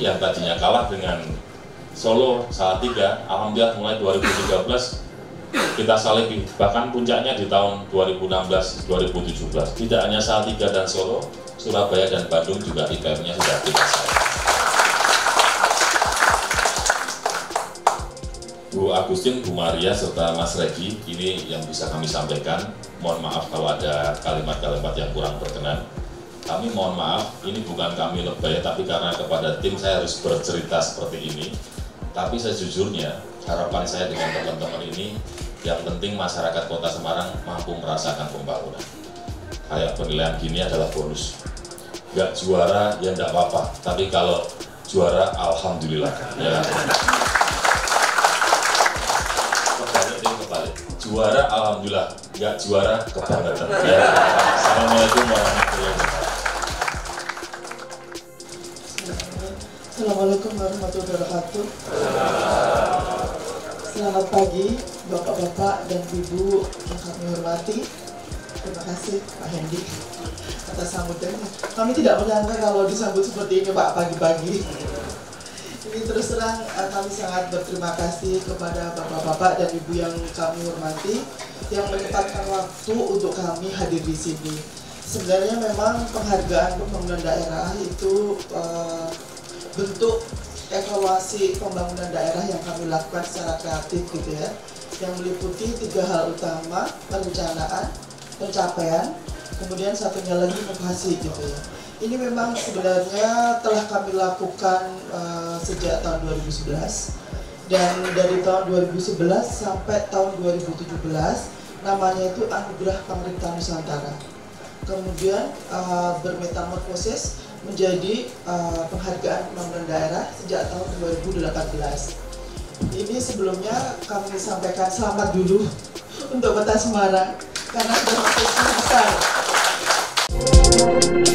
yang tadinya kalah dengan Solo Salatiga, alhamdulillah mulai 2013 kita salib, bahkan puncaknya di tahun 2016-2017. Tidak hanya Salatiga dan Solo, Surabaya dan Bandung juga IPM-nya sudah kita salib. Bu Agustin, Bu Maria, serta Mas Regi, ini yang bisa kami sampaikan. Mohon maaf kalau ada kalimat-kalimat yang kurang berkenan. Kami mohon maaf, ini bukan kami lebay, tapi karena kepada tim saya harus bercerita seperti ini. Tapi sejujurnya, harapan saya dengan teman-teman ini, yang penting masyarakat Kota Semarang mampu merasakan pembangunan. Kayak penilaian gini adalah bonus. Nggak juara, ya nggak apa-apa. Tapi kalau juara, alhamdulillah. Ya. Kebalik. Juara, alhamdulillah. Nggak juara, kebangetan. Ya. Assalamualaikum warahmatullahi wabarakatuh. Assalamualaikum warahmatullahi wabarakatuh. Selamat pagi Bapak-Bapak dan Ibu yang kami hormati. Terima kasih Pak Hendi atas sambutannya. Kami tidak menyangka kalau disambut seperti ini Pak pagi-pagi. Ini terus terang kami sangat berterima kasih kepada Bapak-Bapak dan Ibu yang kami hormati yang menyempatkan waktu untuk kami hadir di sini. Sebenarnya memang penghargaan pembangunan daerah itu bentuk evaluasi pembangunan daerah yang kami lakukan secara kreatif gitu ya, yang meliputi 3 hal utama: perencanaan, pencapaian, kemudian satunya lagi inovasi gitu ya. Ini memang sebenarnya telah kami lakukan sejak tahun 2011, dan dari tahun 2011 sampai tahun 2017 namanya itu Anugerah Pemerintahan Nusantara. Kemudian bermetamorfosis menjadi penghargaan pembangunan daerah sejak tahun 2018. Ini sebelumnya kami sampaikan selamat dulu untuk Kota Semarang karena sudah besar.